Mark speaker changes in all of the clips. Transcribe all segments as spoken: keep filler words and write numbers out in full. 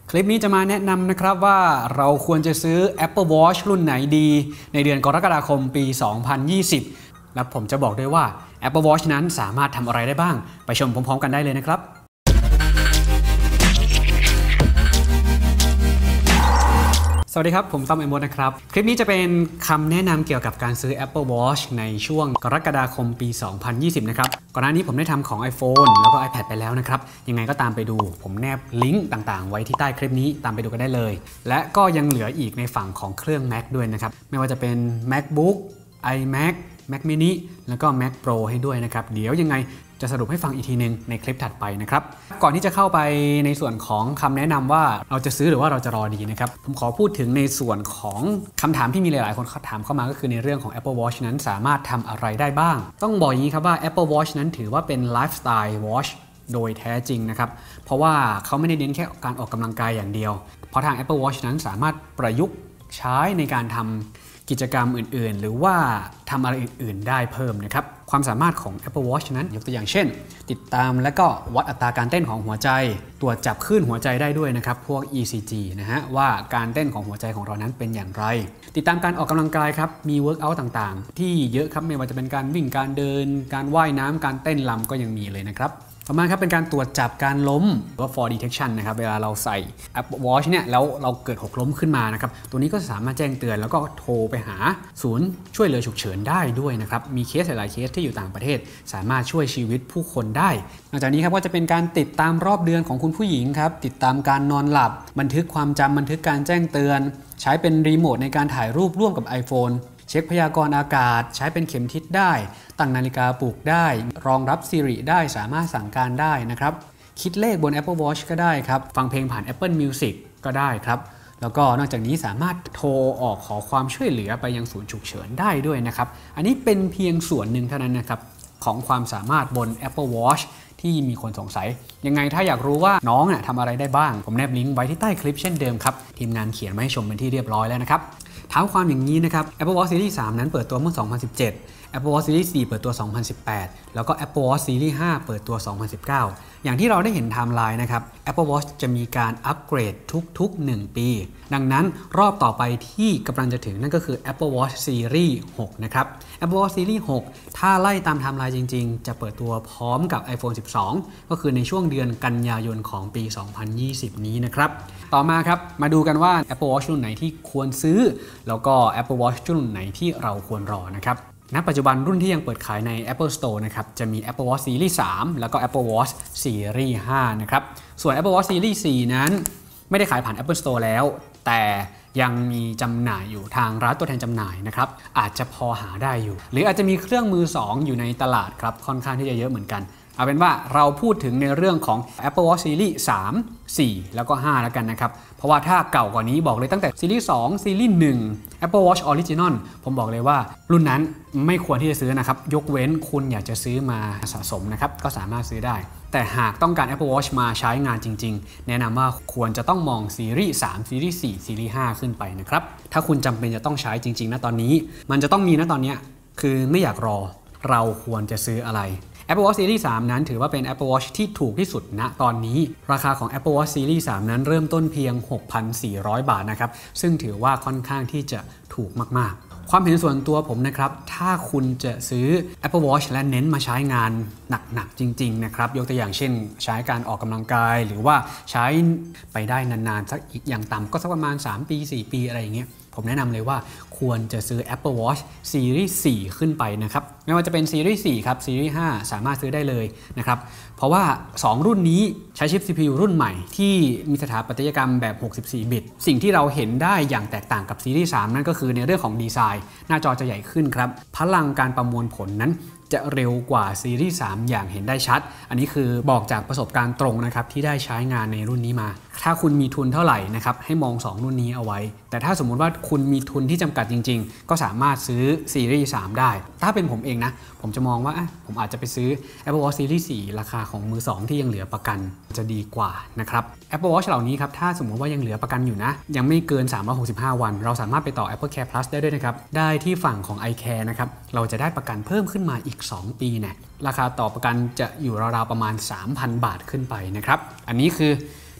Speaker 1: คลิปนี้จะมาแนะนำนะครับว่าเราควรจะซื้อ Apple Watch รุ่นไหนดีในเดือนกรกฎาคมปี สองพันยี่สิบ และผมจะบอกด้วยว่า Apple Watch นั้นสามารถทำอะไรได้บ้างไปชมพร้อมๆกันได้เลยนะครับสวัสดีครับผมต้อมเอ็มโมนะครับคลิปนี้จะเป็นคำแนะนำเกี่ยวกับการซื้อ Apple Watch ในช่วงกรกฎาคมปี สองพันยี่สิบ นะครับก่อนหน้านี้ผมได้ทำของ iPhone แล้วก็ iPad ไปแล้วนะครับยังไงก็ตามไปดูผมแนบลิงก์ต่างๆไว้ที่ใต้คลิปนี้ตามไปดูกันได้เลยและก็ยังเหลืออีกในฝั่งของเครื่อง Mac ด้วยนะครับไม่ว่าจะเป็น MacBook iMac Mac mini แล้วก็ Mac Pro ให้ด้วยนะครับเดี๋ยวยังไงจะสรุปให้ฟังอีกทีนึงในคลิปถัดไปนะครับก่อนที่จะเข้าไปในส่วนของคำแนะนำว่าเราจะซื้อหรือว่าเราจะรอดีนะครับผมขอพูดถึงในส่วนของคำถามที่มีหลายๆคนถามเข้ามาก็คือในเรื่องของ Apple Watch นั้นสามารถทำอะไรได้บ้างต้องบอกอย่างนี้ครับว่า Apple Watch นั้นถือว่าเป็นไลฟ์สไตล์ Watch โดยแท้จริงนะครับเพราะว่าเขาไม่ได้เน้นแค่การออกกำลังกายอย่างเดียวเพราะทาง Apple Watch นั้นสามารถประยุกต์ใช้ในการทำกิจกรรมอื่นๆหรือว่าทำอะไรอื่นๆได้เพิ่มนะครับความสามารถของ Apple Watch นั้นยกตัวอย่างเช่นติดตามและก็วัดอัตราการเต้นของหัวใจตรวจจับคลื่นหัวใจได้ด้วยนะครับพวก อี ซี จี นะฮะว่าการเต้นของหัวใจของเรานั้นเป็นอย่างไรติดตามการออกกำลังกายครับมีเวิร์กอัลต่างๆที่เยอะครับไม่ว่าจะเป็นการวิ่งการเดินการว่ายน้ำการเต้นรำก็ยังมีเลยนะครับต่อมาครับเป็นการตรวจจับการล้มหรือว่า fall detection นะครับเวลาเราใส่ Apple Watch เนี่ยแล้วเราเกิดหกล้มขึ้นมานะครับตัวนี้ก็สามารถแจ้งเตือนแล้วก็โทรไปหาศูนย์ช่วยเหลือฉุกเฉินได้ด้วยนะครับมีเคสหลายเคสที่อยู่ต่างประเทศสามารถช่วยชีวิตผู้คนได้นอกจากนี้ครับก็จะเป็นการติดตามรอบเดือนของคุณผู้หญิงครับติดตามการนอนหลับบันทึกความจำบันทึกการแจ้งเตือนใช้เป็นรีโมทในการถ่ายรูปร่วมกับ iPhoneเช็คพยากรณ์อากาศใช้เป็นเข็มทิศได้ตั้งนาฬิกาปลุกได้รองรับ Siri ได้สามารถสั่งการได้นะครับคิดเลขบน Apple Watch ก็ได้ครับฟังเพลงผ่าน Apple Music ก็ได้ครับแล้วก็นอกจากนี้สามารถโทรออกขอความช่วยเหลือไปยังศูนย์ฉุกเฉินได้ด้วยนะครับอันนี้เป็นเพียงส่วนหนึ่งเท่านั้นนะครับของความสามารถบน Apple Watch ที่มีคนสงสัยยังไงถ้าอยากรู้ว่าน้องน่ะทำอะไรได้บ้างผมแนบลิงก์ไว้ที่ใต้คลิปเช่นเดิมครับทีมงานเขียนมาให้ชมเป็นที่เรียบร้อยแล้วนะครับเท้าความอย่างนี้นะครับ Apple Watch Series สามนั้นเปิดตัวเมื่อ สองพันสิบเจ็ด Apple Watch Series สี่เปิดตัว สองพันสิบแปด แล้วก็ Apple Watch Series ห้าเปิดตัว สองพันสิบเก้า อย่างที่เราได้เห็นไทม์ไลน์นะครับ Apple Watch จะมีการอัปเกรดทุกๆหนึ่งปีดังนั้นรอบต่อไปที่กำลังจะถึงนั่นก็คือ Apple Watch Series หกนะครับ Apple Watch Series หกถ้าไล่ตามไทม์ไลน์จริงๆจะเปิดตัวพร้อมกับ iPhone สิบสอง ก็คือในช่วงเดือนกันยายนของปี สองพันยี่สิบ นี้นะครับต่อมาครับมาดูกันว่า Apple Watch รุ่นไหนที่ควรซื้อแล้วก็ Apple Watch รุ่นไหนที่เราควรรอนะครับณปัจจุบันรุ่นที่ยังเปิดขายใน Apple Store นะครับจะมี Apple Watch Series สาม แล้วก็ Apple Watch Series ห้านะครับส่วน Apple Watch Series สี่นั้นไม่ได้ขายผ่าน Apple Store แล้วแต่ยังมีจำหน่ายอยู่ทางร้านตัวแทนจำหน่ายนะครับอาจจะพอหาได้อยู่หรืออาจจะมีเครื่องมือสองอยู่ในตลาดครับค่อนข้างที่จะเยอะเหมือนกันเอาเป็นว่าเราพูดถึงในเรื่องของ Apple Watch Series สาม สี่ แล้วก็ห้าแล้วกันนะครับเพราะว่าถ้าเก่ากว่านี้บอกเลยตั้งแต่ Series สอง Series หนึ่ง Apple Watch Original ผมบอกเลยว่ารุ่นนั้นไม่ควรที่จะซื้อนะครับยกเว้นคุณอยากจะซื้อมาสะสมนะครับก็สามารถซื้อได้แต่หากต้องการ Apple Watch มาใช้งานจริงๆแนะนำว่าควรจะต้องมอง Series สาม Series สี่ Series ห้าขึ้นไปนะครับถ้าคุณจำเป็นจะต้องใช้จริงๆณตอนนี้มันจะต้องมีณตอนนี้คือไม่อยากรอเราควรจะซื้ออะไรApple Watch Series สามนั้นถือว่าเป็น Apple Watch ที่ถูกที่สุดณตอนนี้ราคาของ Apple Watch Series สามนั้นเริ่มต้นเพียง หกพันสี่ร้อย บาทนะครับซึ่งถือว่าค่อนข้างที่จะถูกมากๆความเห็นส่วนตัวผมนะครับถ้าคุณจะซื้อ Apple Watch และเน้นมาใช้งานหนักๆจริงๆนะครับยกตัวอย่างเช่นใช้การออกกำลังกายหรือว่าใช้ไปได้นานๆสักอีกอย่างต่ำก็สักประมาณสามปี สี่ปีอะไรอย่างเงี้ยผมแนะนำเลยว่าควรจะซื้อ Apple Watch Series สี่ ขึ้นไปนะครับไม่ว่าจะเป็น Series สี่ ครับ Series ห้า สามารถซื้อได้เลยนะครับเพราะว่าสองรุ่นนี้ใช้ชิป ซี พี ยู รุ่นใหม่ที่มีสถาปัตยกรรมแบบหกสิบสี่บิตสิ่งที่เราเห็นได้อย่างแตกต่างกับ Series สาม นั่นก็คือในเรื่องของดีไซน์หน้าจอจะใหญ่ขึ้นครับพลังการประมวลผลนั้นจะเร็วกว่า Series สาม อย่างเห็นได้ชัดอันนี้คือบอกจากประสบการณ์ตรงนะครับที่ได้ใช้งานในรุ่นนี้มาถ้าคุณมีทุนเท่าไหร่นะครับให้มองสองรุ่นนี้เอาไว้แต่ถ้าสมมุติว่าคุณมีทุนที่จำกัดจริงๆก็สามารถซื้อ Series สาม ได้ถ้าเป็นผมเองนะผมจะมองว่าผมอาจจะไปซื้อ Apple Watch Series สี่ ราคาของมือสองที่ยังเหลือประกันจะดีกว่านะครับ Apple Watch เหล่านี้ครับถ้าสมมุติว่ายังเหลือประกันอยู่นะยังไม่เกินสามร้อยหกสิบห้าวันเราสามารถไปต่อ Apple Care Plus ได้ด้วยนะครับได้ที่ฝั่งของ iCare นะครับเราจะได้ประกันเพิ่มขึ้นมาอีกสองปีเนี่ยราคาต่อประกันจะอยู่ราวๆประมาณ สามพัน บาทขึ้นไปนะครับอันนี้คือ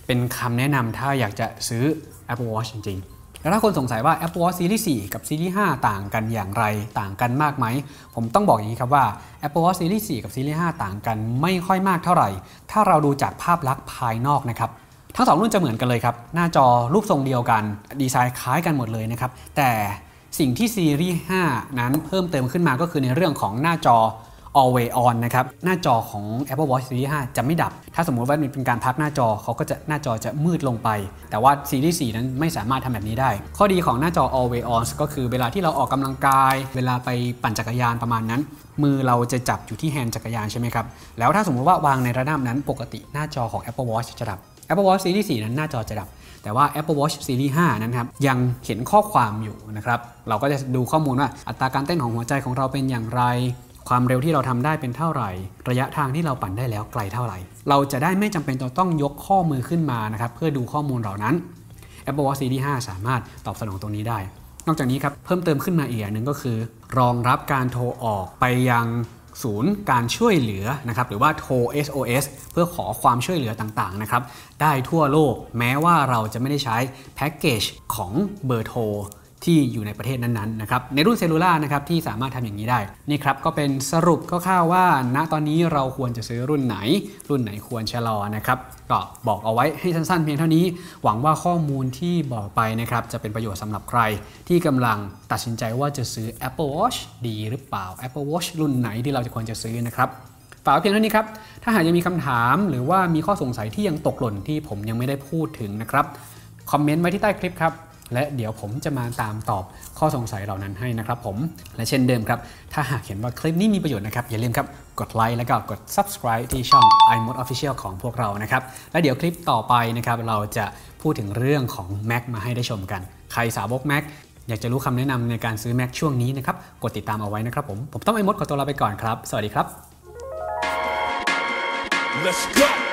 Speaker 1: เป็นคำแนะนำถ้าอยากจะซื้อ Apple Watch จริงๆแล้วถ้าคนสงสัยว่า Apple Watch Series สี่กับ Series ห้าต่างกันอย่างไรต่างกันมากไหมผมต้องบอกอย่างนี้ครับว่า Apple Watch Series สี่กับ Series ห้าต่างกันไม่ค่อยมากเท่าไหร่ถ้าเราดูจากภาพลักษณ์ภายนอกนะครับทั้งสองรุ่นจะเหมือนกันเลยครับหน้าจอรูปทรงเดียวกันดีไซน์คล้ายกันหมดเลยนะครับแต่สิ่งที่ Series ห้านั้นเพิ่มเติมขึ้นมาก็คือในเรื่องของหน้าจอ Always On นะครับหน้าจอของ Apple Watch Series ห้าจะไม่ดับถ้าสมมุติว่าเป็นการพักหน้าจอเขาก็จะหน้าจอจะมืดลงไปแต่ว่า Series สี่นั้นไม่สามารถทำแบบนี้ได้ข้อดีของหน้าจอ Always On ก็คือเวลาที่เราออกกำลังกายเวลาไปปั่นจักรยานประมาณนั้นมือเราจะจับอยู่ที่แฮนด์จักรยานใช่ไหมครับแล้วถ้าสมมุติว่าวางในระนาบนั้นปกติหน้าจอของ Apple Watch จะดับ Apple Watch Series สี่นั้นหน้าจอจะดับแต่ว่า Apple Watch Series ห้านั้นครับยังเห็นข้อความอยู่นะครับเราก็จะดูข้อมูลว่าอัตราการเต้นของหัวใจของเราเป็นอย่างไรความเร็วที่เราทำได้เป็นเท่าไหร่ระยะทางที่เราปั่นได้แล้วไกลเท่าไหร่เราจะได้ไม่จำเป็นต้องยกข้อมือขึ้นมานะครับเพื่อดูข้อมูลเหล่านั้น Apple Watch Series ห้าสามารถตอบสนองตรงนี้ได้นอกจากนี้ครับเพิ่มเติมขึ้นมาอีกอย่างหนึ่งก็คือรองรับการโทรออกไปยังศูนย์การช่วยเหลือนะครับหรือว่าโทร เอส โอ เอส เพื่อขอความช่วยเหลือต่างๆนะครับได้ทั่วโลกแม้ว่าเราจะไม่ได้ใช้แพ็กเกจของเบอร์โทรที่อยู่ในประเทศนั้นๆนะครับในรุ่นเซลลูล่านะครับที่สามารถทำอย่างนี้ได้นี่ครับก็เป็นสรุปคร่าวๆว่าณตอนนี้เราควรจะซื้อรุ่นไหนรุ่นไหนควรชะลอนะครับก็บอกเอาไว้ให้สั้นๆเพียงเท่านี้หวังว่าข้อมูลที่บอกไปนะครับจะเป็นประโยชน์สำหรับใครที่กำลังตัดสินใจว่าจะซื้อ Apple Watch ดีหรือเปล่า Apple Watch รุ่นไหนที่เราจะควรจะซื้อนะครับฝากเพียงเท่านี้ครับถ้าหากยังมีคำถามหรือว่ามีข้อสงสัยที่ยังตกหล่นที่ผมยังไม่ได้พูดถึงนะครับคอมเมนต์ไว้ที่ใต้คลิปครับและเดี๋ยวผมจะมาตามตอบข้อสงสัยเหล่านั้นให้นะครับผมและเช่นเดิมครับถ้าหากเห็นว่าคลิปนี้มีประโยชน์นะครับอย่าลืมครับกดไลค์แล้วก็กด Subscribe ที่ช่อง iMode Official ของพวกเรานะครับและเดี๋ยวคลิปต่อไปนะครับเราจะพูดถึงเรื่องของ Mac มาให้ได้ชมกันใครสาวก Mac อยากจะรู้คำแนะนำในการซื้อ Mac ช่วงนี้นะครับกดติดตามเอาไว้นะครับผมผมต้อง iMode ขอตัวลาไปก่อนครับสวัสดีครับ
Speaker 2: Let's go